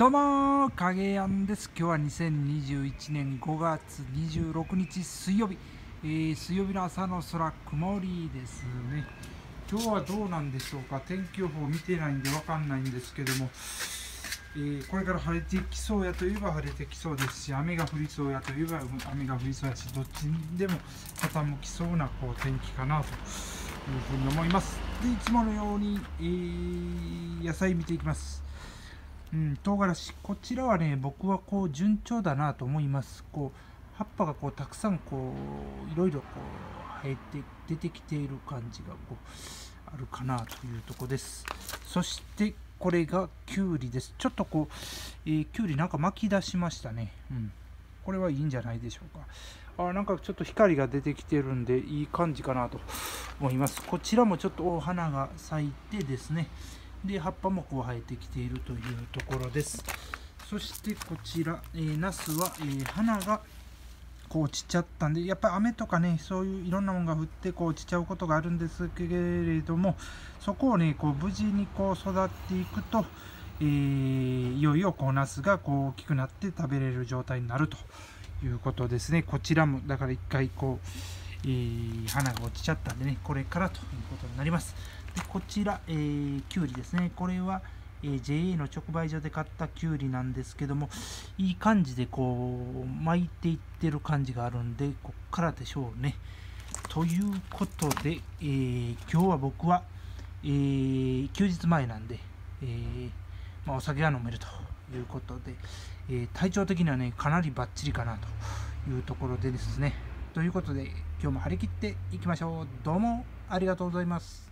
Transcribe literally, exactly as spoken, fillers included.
どうもー、影やんです。今日はにせんにじゅういちねんごがつにじゅうろくにち水曜日、えー、水曜日の朝の空、曇りですね。今日はどうなんでしょうか。天気予報見てないんでわかんないんですけども、えー、これから晴れてきそうやといえば晴れてきそうですし、雨が降りそうやといえば雨が降りそうやし、どっちにでも傾きそうなこう天気かなというふうに思います。で、いつものように、えー、野菜見ていきます。うん、唐辛子、こちらはね、僕はこう順調だなと思います。こう葉っぱがこうたくさんこういろいろこう生えて出てきている感じがこうあるかなというところです。そしてこれがきゅうりです。ちょっとこう、えー、きゅうりなんか巻き出しましたね。うん、これはいいんじゃないでしょうか。あ、なんかちょっと光が出てきてるんでいい感じかなと思います。こちらもちょっとお花が咲いてですね、で葉っぱもこう生えてきているというところです。そしてこちら、えー、ナスは、えー、花がこう散っちゃったんで、やっぱり雨とかね、そういういろんなものが降ってこう散っちゃうことがあるんですけれども、そこをねこう無事にこう育っていくと、えー、いよいよこうナスがこう大きくなって食べれる状態になるということですね。こちらもだから一回こう、えー、花が落ちちゃったんでね、これからということになります。でこちら、えー、きゅうりですね。これは、えー、ジェーエー の直売所で買ったきゅうりなんですけども、いい感じでこう巻いていってる感じがあるんで、こっからでしょうね。ということで、えー、今日は僕は、えー、休日前なんで、えーまあ、お酒が飲めるということで、えー、体調的にはねかなりバッチリかなというところでですね。ということで今日も張り切っていきましょう。どうもありがとうございます。